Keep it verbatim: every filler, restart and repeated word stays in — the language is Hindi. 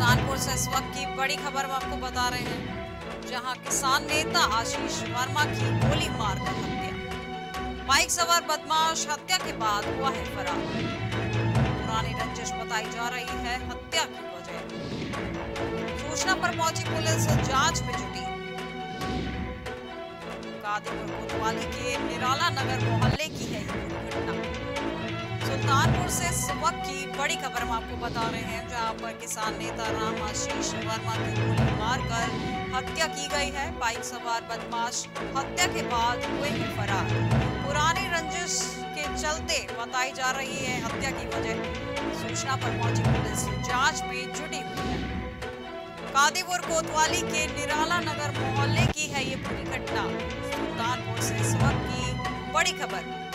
सुल्तानपुर से इस वक्त की बड़ी खबर हम आपको बता रहे हैं, जहां किसान नेता आशीष वर्मा की गोली मारकर हत्या। बाइक सवार बदमाश हत्या के बाद हुआ है फरार। पुरानी रंजिश बताई जा रही है हत्या की वजह। सूचना पर पहुंची पुलिस जांच में जुटी। कादीपुर कोतवाली के निराला नगर मोहल्ले की है ये घटना। सुल्तानपुर से इस वक्त की बड़ी खबर हम आपको बता रहे हैं, जहां पर किसान नेता राम आशीष वर्मा की गोली मारकर हत्या की गई है। बाइक सवार बदमाश हत्या के बाद हुए हैं फरार। पुरानी रंजिश के चलते बताई जा रही है हत्या की वजह। सूचना पर पहुंची पुलिस जांच में जुटी हुई है। कादीपुर कोतवाली के निराला नगर मोहल्ले की है ये पूरी घटना। सुल्तानपुर से इस वक्त की बड़ी खबर।